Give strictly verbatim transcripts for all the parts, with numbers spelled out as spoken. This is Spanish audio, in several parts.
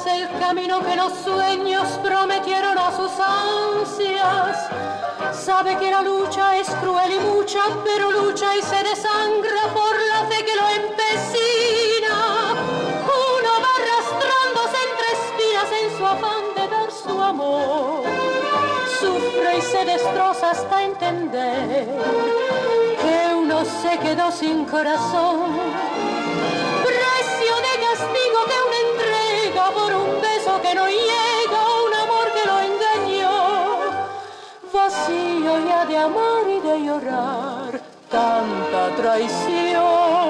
trace el camino que los sueños prometieron a sus ansias. Sabe que la lucha es cruel y mucha, pero lucha y se desangra por la fe que lo empecina. Uno va arrastrándose entre espinas en su afán de dar su amor. Sufre y se destroza hasta entender que uno se quedó sin corazón. Precio de castigo que una entrega por un beso que no llega, un amor que lo engañó. Vacío ya de amar y de llorar tanta traición.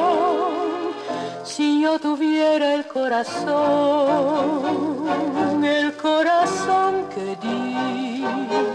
Si yo tuviera el corazón, el corazón que di,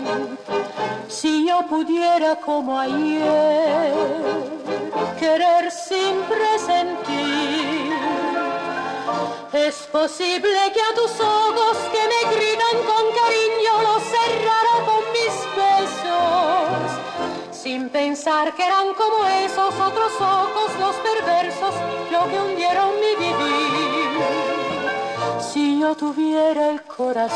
si yo pudiera como ayer querer sin presentir, es posible que a tus ojos que me gritan con cariño los cerrara con mis besos, sin pensar que eran como esos otros ojos los perversos, lo que hundieron mi vivir. Si yo tuviera el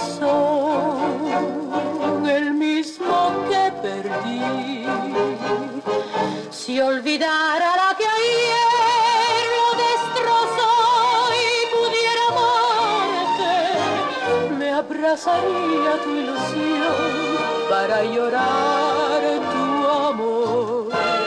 corazón, el mismo que perdí, si olvidara la que ayer lo destrozó y pudiera amarte, me abrazaría tu ilusión para llorar tu amor.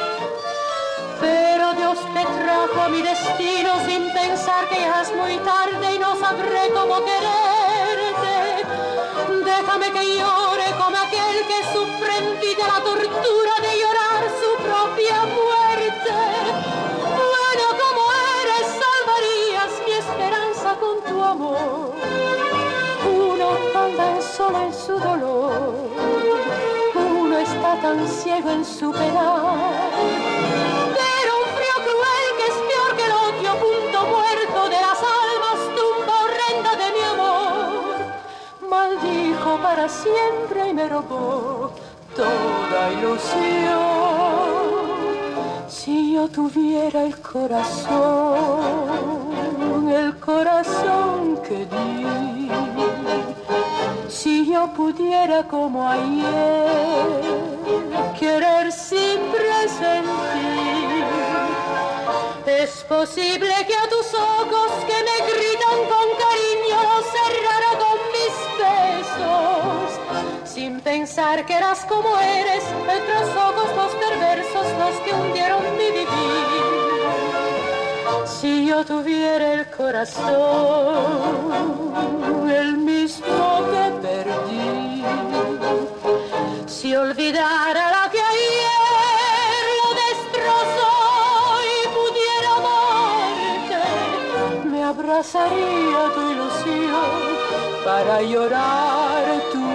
Pero Dios te trajo a mi destino sin pensar que ya es muy tarde y no sabré cómo quererte. Déjame que llore como aquel que sufre en vida la tortura de llorar su propia muerte. Bueno, como eres, salvarías mi esperanza con tu amor. Uno anda solo en su dolor, uno está tan ciego en su penar. Pero un frío cruel que es peor que el odio, punto muerto de las almas, tumba horrenda de mi amor, maldijo para siempre y me robó toda ilusión. Si yo tuviera el corazón, el corazón que di, si yo pudiera como ayer querer sin presentir, es posible que a tus ojos que me gritan con cariño los cerrara con mis besos, sin pensar que eras como eres, otros ojos los perversos los que hundieron mi vivir. Si yo tuviera el corazón, el mismo que perdí, si olvidara la que ayer lo destrozó y pudiera amarte, me abrazaría tu ilusión para llorar tu